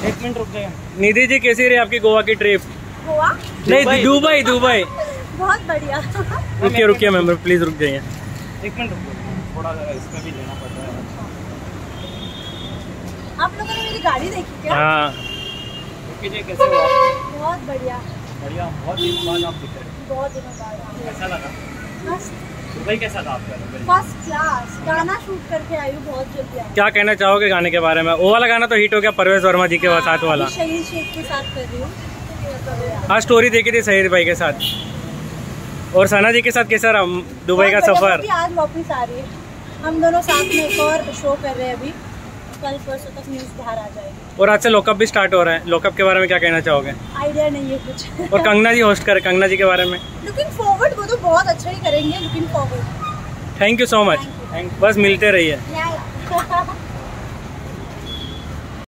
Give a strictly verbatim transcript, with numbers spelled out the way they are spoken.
एक मिनट रुक जाइए। निधि जी कैसी रही आपकी गोवा की ट्रिप? गोवा नहीं, दुबई दुबई। बहुत बढ़िया। रुकिए रुकिए मैम, प्लीज रुक जाइए। एक मिनट रुकिए, थोड़ा इसका भी लेना पड़ता है। आप लोगों ने मेरी गाड़ी देखी क्या? हाँ। रुकिए, कैसे हो आप? बहुत बढ़िया। बढ़िया, बहुत दिनों बाद आप दिख रहे हैं। बहुत दिनों बाद। कैसा लगा? मस्त। दुबई कैसा था आपका? First class. गाना शूट करके आई हूँ, बहुत जल्दी आई। क्या कहना चाहोगे गाने के बारे में? वो वाला गाना तो हिट हो गया, परवेज वर्मा जी के साथ वाला। शहीद शेख के साथ कर रही हूँ। हाँ, स्टोरी देखी थी शहीद भाई के साथ। और सना जी के साथ कैसा रहा दुबई का सफर? आज वापस आ रही है, हम दोनों साथ में एक और शो कर रहे हैं अभी। कल परसों तक न्यूज़ बाहर आ जाएगी। और आज से लॉकअप भी स्टार्ट हो रहा है। लॉकअप के बारे में क्या कहना चाहोगे? आइडिया नहीं है कुछ। और कंगना जी होस्ट करे, कंगना जी के बारे में? लुकिंग फॉरवर्ड, वो तो बहुत अच्छा ही करेंगे। Looking forward. Thank you so much. बस मिलते रहिए।